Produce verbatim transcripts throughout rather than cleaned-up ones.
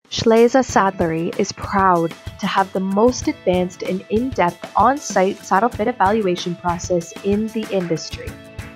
Schleese Saddlery is proud to have the most advanced and in-depth on-site saddle fit evaluation process in the industry.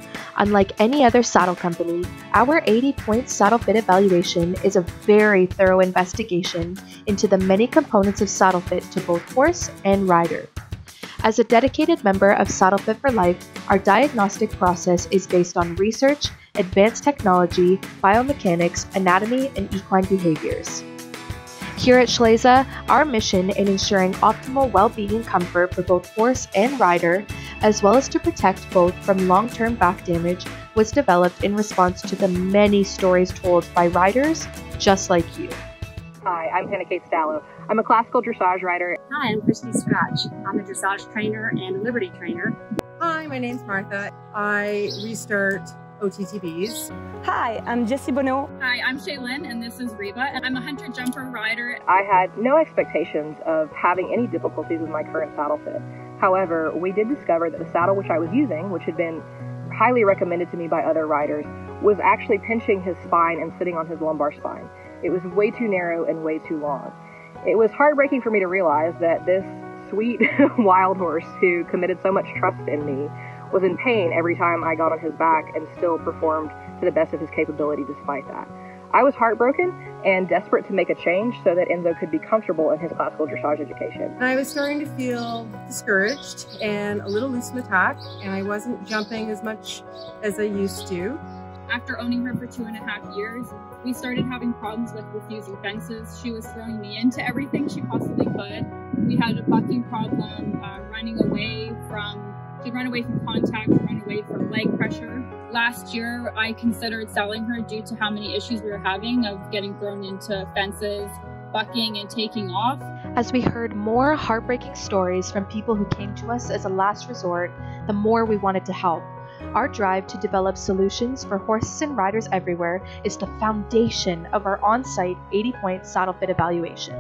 Unlike any other saddle company, our eighty point saddle fit evaluation is a very thorough investigation into the many components of saddle fit to both horse and rider. As a dedicated member of Saddlefit for Life, our diagnostic process is based on research, advanced technology, biomechanics, anatomy, and equine behaviors. Here at Schleese, our mission in ensuring optimal well-being and comfort for both horse and rider, as well as to protect both from long-term back damage, was developed in response to the many stories told by riders just like you. Hi, I'm Schleese Saddlery. I'm a classical dressage rider. Hi, I'm Christy Scratch. I'm a dressage trainer and a liberty trainer. Hi, my name's Martha. I restart O T T Bs. Hi, I'm Jessie Bonneau. Hi, I'm Shaylin, and this is Reba, and I'm a hunter-jumper rider. I had no expectations of having any difficulties with my current saddle fit. However, we did discover that the saddle which I was using, which had been highly recommended to me by other riders, was actually pinching his spine and sitting on his lumbar spine. It was way too narrow and way too long. It was heartbreaking for me to realize that this sweet wild horse who committed so much trust in me was in pain every time I got on his back and still performed to the best of his capability despite that. I was heartbroken and desperate to make a change so that Enzo could be comfortable in his classical dressage education. And I was starting to feel discouraged and a little loose in the tack, and I wasn't jumping as much as I used to. After owning her for two and a half years, we started having problems with refusing fences. She was throwing me into everything she possibly could. We had a bucking problem, uh, running away from She'd run away from contact, run away from leg pressure. Last year, I considered selling her due to how many issues we were having of getting thrown into fences, bucking, and taking off. As we heard more heartbreaking stories from people who came to us as a last resort, the more we wanted to help. Our drive to develop solutions for horses and riders everywhere is the foundation of our on-site eighty point saddle fit evaluation.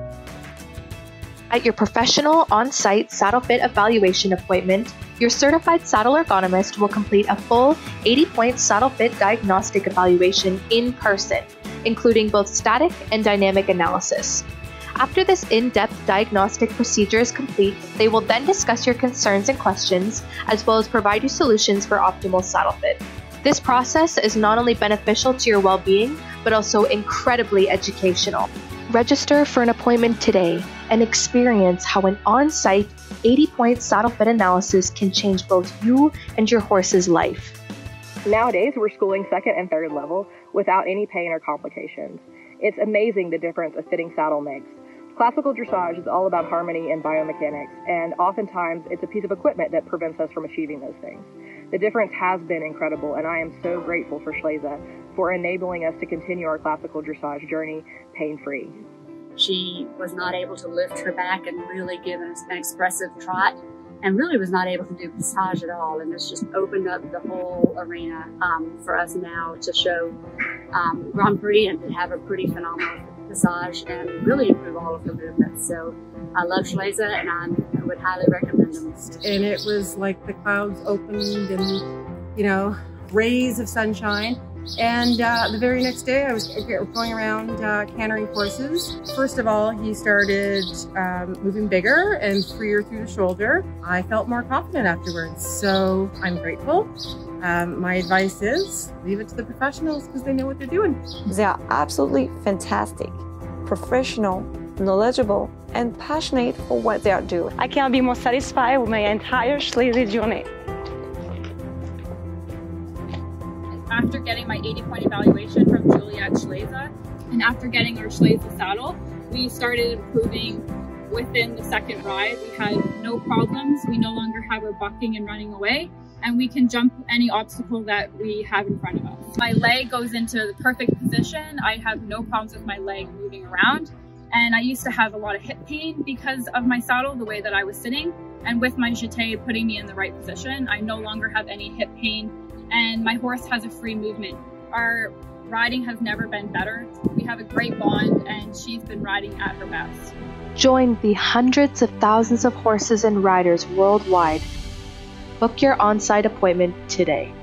At your professional on-site saddle fit evaluation appointment, your certified saddle ergonomist will complete a full eighty point saddle fit diagnostic evaluation in person, including both static and dynamic analysis. After this in-depth diagnostic procedure is complete, they will then discuss your concerns and questions, as well as provide you solutions for optimal saddle fit. This process is not only beneficial to your well-being, but also incredibly educational. Register for an appointment today and experience how an on-site eighty point saddle fit analysis can change both you and your horse's life. Nowadays, we're schooling second and third level without any pain or complications. It's amazing the difference a fitting saddle makes. Classical dressage is all about harmony and biomechanics, and oftentimes it's a piece of equipment that prevents us from achieving those things. The difference has been incredible, and I am so grateful for Schleese for enabling us to continue our classical dressage journey pain-free. She was not able to lift her back and really give an, an expressive trot, and really was not able to do dressage at all. And this just opened up the whole arena um, for us now to show um, Grand Prix and to have a pretty phenomenal dressage and really improve all of her movements. So I love Schleese, and I'm, I would highly recommend them. And it was like the clouds opened and, you know, rays of sunshine. And uh, the very next day, I was going around uh, cantering horses. First of all, he started um, moving bigger and freer through the shoulder. I felt more confident afterwards, so I'm grateful. Um, my advice is leave it to the professionals because they know what they're doing. They are absolutely fantastic, professional, knowledgeable, and passionate for what they are doing. I cannot be more satisfied with my entire Schleese journey. After getting my eighty point evaluation from Julia at Schleese, and after getting our Schleese saddle, we started improving within the second ride. We had no problems. We no longer have our bucking and running away, and we can jump any obstacle that we have in front of us. My leg goes into the perfect position. I have no problems with my leg moving around, and I used to have a lot of hip pain because of my saddle, the way that I was sitting, and with my jeté putting me in the right position, I no longer have any hip pain, and my horse has a free movement. Our riding has never been better. We have a great bond, and she's been riding at her best. Join the hundreds of thousands of horses and riders worldwide. Book your on-site appointment today.